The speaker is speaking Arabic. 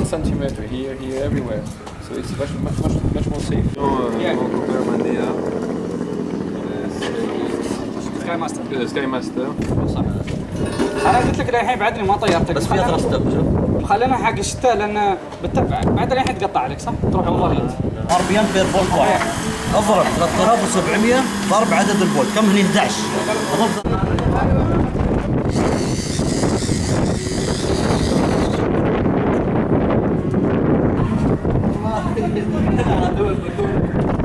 centimeter here, everywhere. So it's much more safe. سكاي ماستر. سكاي ماستر. انا قلت لك للحين بعدني ما طيرتك بس فيها ثلاث خلينا حق الشتاء لان بتتبع بعد الحين تقطع عليك صح؟ تروح والله انت. ار بي ام بير فولت واحد. اضرب 3700 ضرب عدد الفولت كم هني 11 اضرب